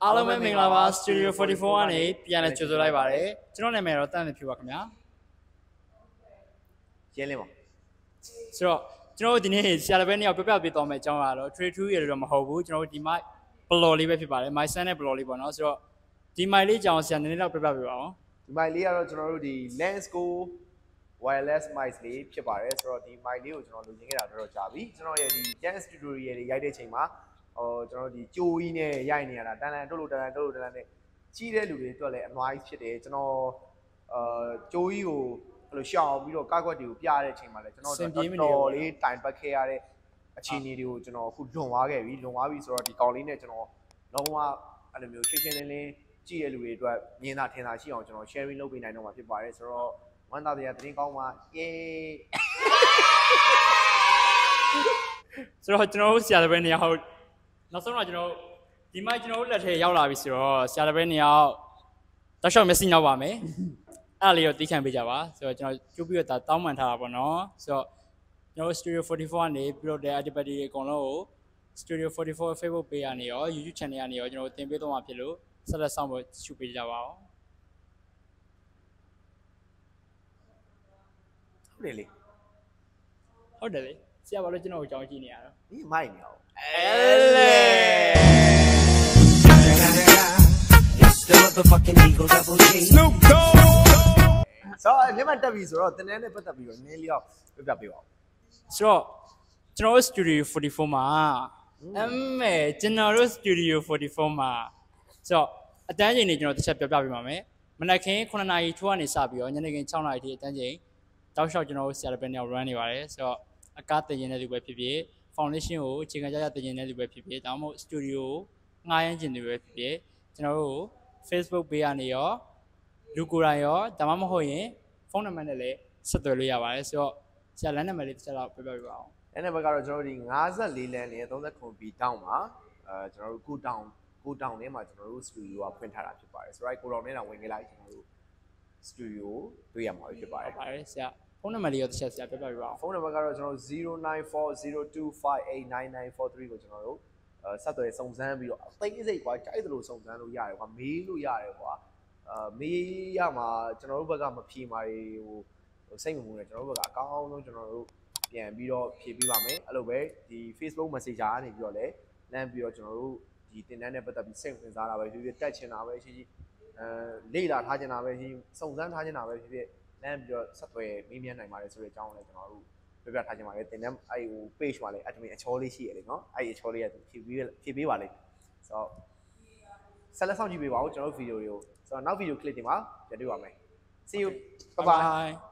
အားလုံးပဲမင်္ဂလာပါ Studio 44 ကနေပြန်လည်ကြိုဆိုလိုက်ပါတယ်ကျွန်တော်နာမည်တော့တန်းနေဖြစ်ပါခင်ဗျာရဲလင်းပါဆိုတော့ကျွန်တော်တို့ဒီနေ့ဆရာတစ်ပည့်နှစ်ယောက်ပြပြပေးသွားမယ်အကြောင်းကတော့ trade to ရတော့မဟုတ်ဘူးကျွန်တော်တို့ဒီ mic blow လေးပဲဖြစ်ပါတယ် mic stand နဲ့ blow လေးပေါ့နော်ဆိုတော့ဒီ mic လေးအကြောင်းဆရာနည်းနည်းတော့ပြပြပေးပါအောင်ဒီ mic လေးကတော့ကျွန်တော်တို့ဒီ 𝔾𝕠 wireless mic လေးဖြစ်ပါတယ်ဆိုတော့ဒီ mic လေးကိုကျွန်တော်လိုချင်ခဲ့တာတော်တော်ကြာပြီကျွန်တော်ရဲ့ဒီ dance tutorial တွေရိုက်တဲ့ချိန်မှာကျွန်တော်ဒီကြိုးကြီးနဲ့ရိုက်နေရတာတန်တန်တုတ်လို့တန်တန်နဲ့ကြီးတဲ့လူတွေအတွက်လည်းအများကြီးဖြစ်တယ်ကျွန်တော်ကြိုးကြီးကိုအဲ့လိုရှောင်ပြီးတော့ကားကွက်တွေကိုပြတဲ့အချိန်မှာလည်းကျွန်တော်တော်လေးတိုင်ပတ်ခဲ့ရတဲ့အခြေအနေတွေကိုကျွန်တော်အခုလွန်သွားခဲ့ပြီဆိုတော့ဒီကောင်လေးနဲ့ကျွန်တော်လုံးဝအဲ့လိုမျိုးရှင်းရှင်းလင်းလင်းကြည့်တဲ့လူတွေအတွက်မြင်တာထင်တာရှိအောင်ကျွန်တော် sharing လုပ်ပေးနိုင်တော့မှာဖြစ်ပါတယ်ဆိုတော့ဝမ်းသာတရားသတင်းကောင်းပါယေးဆိုတော့ကျွန်တော်တို့ဆရာတစ်ပည့်နှစ်ယောက်နောက်ဆုံးတော့ကျွန်တော်ဒီမိုက်ကျွန်တော်တို့လက်ထဲရောက်လာပြီဆိုတော့ဆရာတစ်ပည့်နှစ်ယောက်တောက်လျှောက်မျက်စိနောက်ပါမယ်အဲ့လေးတော့သိခံပေးကြပါဆိုတော့ကျွန်တော်ကျုပ်ပြီးတော့တောင်းပန်ထားတာပေါ့နော်ဆိုတော့ကျွန်တော် Studio 44ကနေပြီးတော့တဲ့ activity တွေအကုန်လုံးကို Studio 44 Facebook page ကနေရော YouTube channel ကနေရောကျွန်တော်တင်ပေးသွားမှာဖြစ်လို့ဆက်လက်ဆောင်ဖို့ရှုပေးကြပါအောင်ဟုတ်တယ်လေဆရာဘာလို့ကျွန်တော်ကိုကြောင်းကြည့်နေရတော့ဒီမိုက်နေအောင်Snoop Dogg ဆိုတော့မြန်မာတက်ပြီဆိုတော့တင်တန်းနဲ့ပတ်သက်ပြီးတော့နည်းလေးတော့ပြပြပေးပါဦးဆိုတော့ကျွန်တော်တို့ Studio 44မှာကျွန်တော်တို့ Studio 44မှာဆိုတော့အတန်းချိန်တွေကျွန်တော်တစ်ချက်ပြပြပေးပါမယ်မနက်ခင်း9နာရီထိုးကနေစပြီးတော့ညနေခင်း6နာရီထိအတန်းချိန်တောက်လျှောက်ကျွန်တော်တို့ဆရာတစ်ပည့်နှစ်ယောက် run နေပါတယ်ဆိုတော့အကားတင်နေတဲ့လူပဲဖြစ်ဖြစ် foundation ကိုအခြေခံကြတင်နေတဲ့လူပဲဖြစ်ဖြစ်ဒါမှမဟုတ် studio ကိုငှားရမ်းခြင်းတွေပဲဖြစ်ဖြစ်ကျွန်တော်တို့ Facebook page ကနေရောလူကိုယ်တိုင်ရောဒါမှမဟုတ်ရင်ဖုန်းနံပါတ်နဲ့လည်းဆက်သွယ်လို့ရပါတယ်ဆိုတော့ဆရာလမ်းနံပါတ်လေးတစ်ချက်တော့ပြပြပေးပါအောင်လမ်းနံပါတ်ကတော့ကျွန်တော်တို့ဒီ54လမ်းနဲ့39 B တောင်းပါကျွန်တော်တို့ကိုတောင်းထဲမှာကျွန်တော်တို့ studio ကဖွင့်ထားတာဖြစ်ပါတယ်ဆိုတော့ကိုတောင်းထဲတောင်ဝင်ခဲ့လိုက်ကျွန်တော်တို့ studio တွေ့ရမှာဖြစ်ပါတယ်ဟုတ်ပါတယ်ဆရာဖုန်းနံပါတ်လေးရောတစ်ချက်ဆရာပြပြပေးပါအောင်ဖုန်းနံပါတ်ကတော့ကျွန်တော်094025899943ကိုကျွန်တော်တို့ဆက်သွယ်စုံစမ်းပြီးတော့အသိစိတ်ကွာကြိုက်သလိုစုံစမ်းလို့ရတယ်ကွာမေးလို့ရတယ်ကွာမေးရမှာကျွန်တော်တို့ဘက်ကမဖြေမှာဟိုစိတ်မမူနဲ့ကျွန်တော်တို့ဘက်ကအကောင်းဆုံးကျွန်တော်တို့ပြန်ပြီးတော့ဖြေပေးပါမယ်အဲ့လိုပဲဒီ Facebook Messenger ကနေပြီးတော့လည်းလမ်းပြီးတော့ကျွန်တော်တို့ဒီတင်တန်းနဲ့ပတ်သက်ပြီးစိတ်ဝင်စားတာပဲဖြစ်ဖြစ်တက်ချင်တာပဲရှိလေ့လာထားချင်တာပဲရှိစုံစမ်းထားချင်တာပဲဖြစ်ဖြစ်လမ်းပြီးတော့ဆက်သွယ်မေးမြန်းနိုင်ပါတယ်ဆိုတဲ့အကြောင်းလည်းကျွန်တော်တို့ပြပြထားချင်ပါတယ်တင်တန်းအဲ့ဟို page မှာလည်း admin အချောလေးရှိရလေနော်အဲ့အချောလေးကဖြေပေးပါလိမ့်ဆိုတော့ဆက်လက်ဆောင်ကြည့်ပေးပါဦးကျွန်တော်တို့ဗီဒီယိုတွေကိုဆိုတော့နောက်ဗီဒီယို clip တွေမှာပြန်တွေ့ပါမယ် See you bye bye